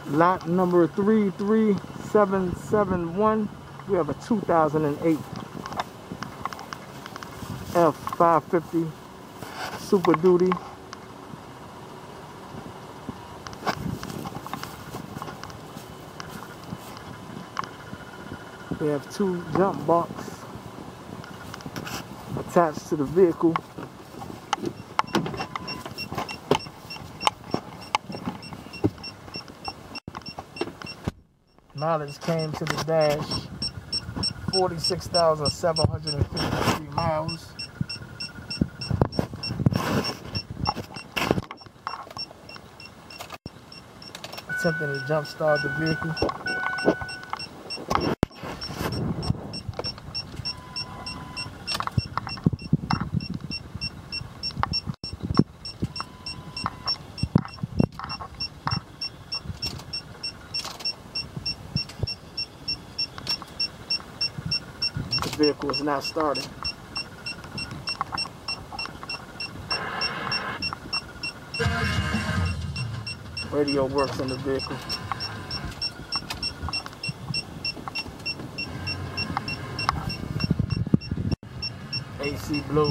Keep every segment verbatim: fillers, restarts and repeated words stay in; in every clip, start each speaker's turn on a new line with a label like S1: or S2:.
S1: Lot number three three seven seven one. We have a two thousand eight F five fifty Super Duty. We have two jump boxes attached to the vehicle. Mileage came to the dash forty-six thousand seven hundred fifty-three miles. Attempting to jump start the vehicle. The vehicle is now starting. Radio works in the vehicle. A C blows.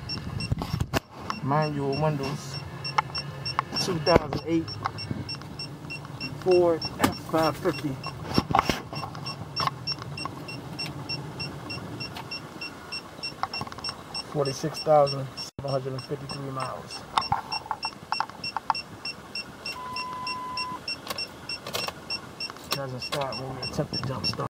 S1: Manual windows. two thousand eight Ford F five fifty. forty-six thousand seven hundred fifty-three miles. Doesn't start when we attempt to jump start.